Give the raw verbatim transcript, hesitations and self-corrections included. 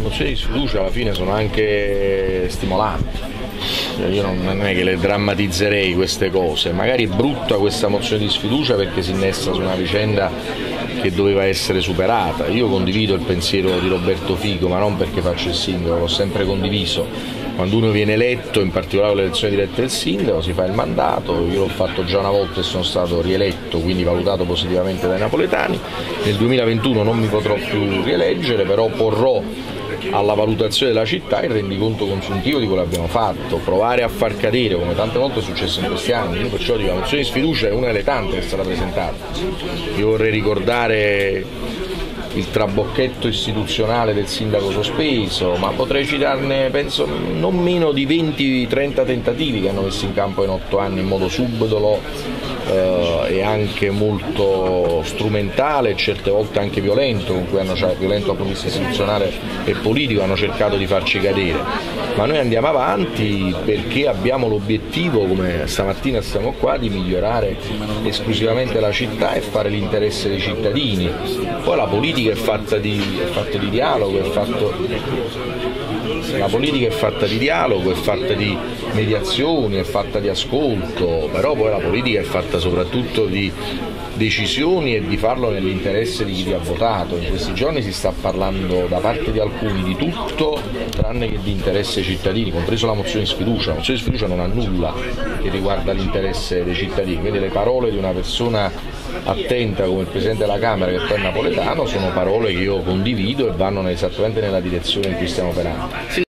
mozioni di sfiducia alla fine sono anche stimolanti. Io non è che le drammatizzerei queste cose, magari è brutta questa mozione di sfiducia perché si innesta su una vicenda che doveva essere superata. Io condivido il pensiero di Roberto Fico, ma non perché faccio il sindaco, l'ho sempre condiviso. Quando uno viene eletto, in particolare l'elezione diretta del sindaco, si fa il mandato, io l'ho fatto già una volta e sono stato rieletto, quindi valutato positivamente dai napoletani. Nel duemilaventuno non mi potrò più rieleggere, però porrò alla valutazione della città il rendiconto consuntivo di quello che abbiamo fatto, provare a far cadere, come tante volte è successo in questi anni. Io perciò dico, la mozione di sfiducia è una delle tante che è stata presentata. Io vorrei ricordare il trabocchetto istituzionale del sindaco sospeso, ma potrei citarne penso non meno di venti trenta tentativi che hanno messo in campo in otto anni in modo subdolo eh, e anche molto strumentale e certe volte anche violento, con cui hanno, cioè, violento dal punto di vista istituzionale e politico, hanno cercato di farci cadere. Ma noi andiamo avanti perché abbiamo l'obiettivo, come stamattina siamo qua, di migliorare esclusivamente la città e fare l'interesse dei cittadini. Poi la politica è fatta di, è fatta di dialogo, è fatto, la politica è fatta di dialogo, è fatta di mediazioni, è fatta di ascolto, però poi la politica è fatta soprattutto di decisioni e di farlo nell'interesse di chi ti ha votato. In questi giorni si sta parlando da parte di alcuni di tutto tranne che di interesse ai cittadini, compreso la mozione di sfiducia. La mozione di sfiducia non ha nulla che riguarda l'interesse dei cittadini, quindi le parole di una persona attenta come il Presidente della Camera, che poi è napoletano, sono parole che io condivido e vanno esattamente nella direzione in cui stiamo operando.